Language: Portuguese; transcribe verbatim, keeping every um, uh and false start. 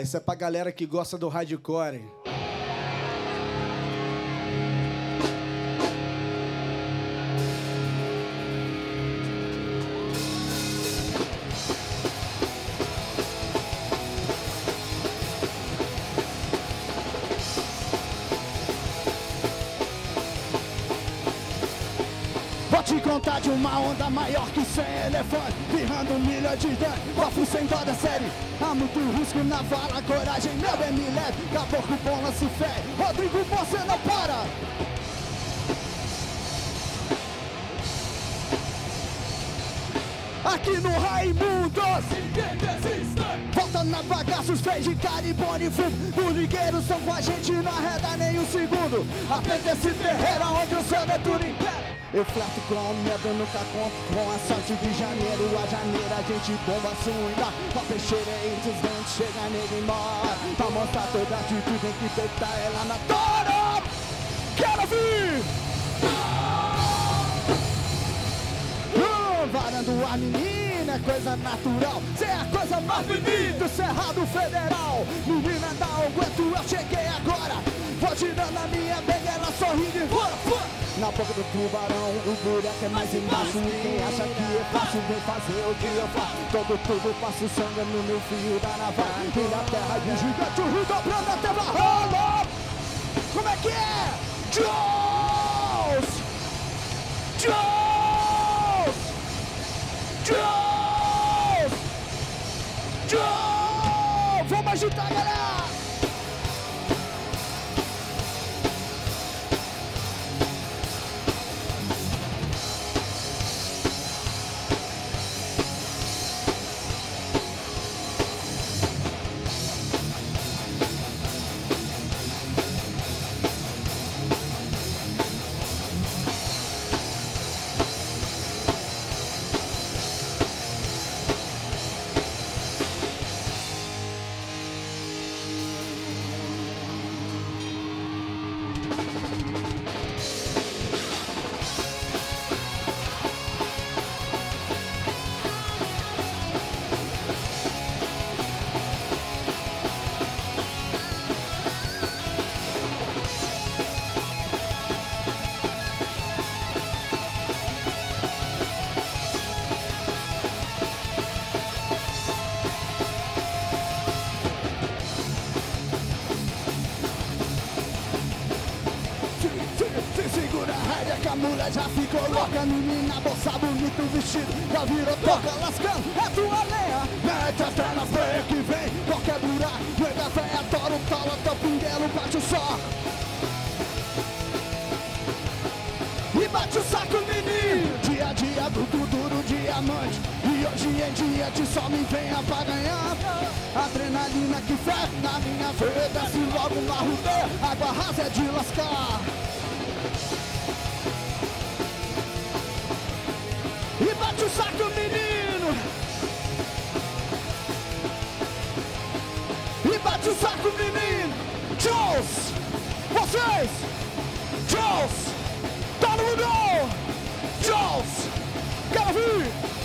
Isso é pra galera que gosta do hardcore. Vou te contar de uma onda maior que cem elefantes, virando milha de dano, bafo sem dó da série. Há muito risco na vala, coragem, meu bem me leve. Caboclo bom, lance fé, Rodrigo, você não para. Aqui no Raimundos, volta na bagaços, fez de caribone e fumo. Os ligueiros são com a gente, não arreda nem um segundo. Aprende esse terreiro onde o seu dentro impera. Eu flerto com medo, nunca conto com a sorte de janeiro. A janeira a gente bomba suína, com a peixeira entre os dentes, chega nele e mora. Pra mostrar toda a atitude, tem que deitar ela na tora. Quero vir! Varando a menina é coisa natural, cê é a coisa mais bonita, Cerrado Federal. Menina, dá aguento, eu cheguei agora. Vou tirando a minha bandeira, sorrindo e fora. Na boca do tubarão, o buraco é mais embaixo. E quem acha que é fácil, vem fazer o que eu faço. Todo tudo passo sangue no meu fio da naval. E na terra de gigante, o rio dobrando até barrolo. Como é que é? Jones! Jones! Jones! Jones! Vamos agitar, galera! A mulher já ficou louca, menina, bolsa bonito vestido, já virou toca, lascando, é tua lenha. Mete a fé na freia que vem, qualquer buraco, nega véia, toro, tala, teu pinguelo, bate o saco. E bate o saco, menino. Dia a dia, bruto, duro, diamante. E hoje em dia te só me venha pra ganhar. Adrenalina que ferve na minha veia, desce logo na rodeia, água rasa é de lascar. E bate o saco, menino. E bate o saco, menino. Jones, vocês. Jones, todo mundo. Jones, quero vir.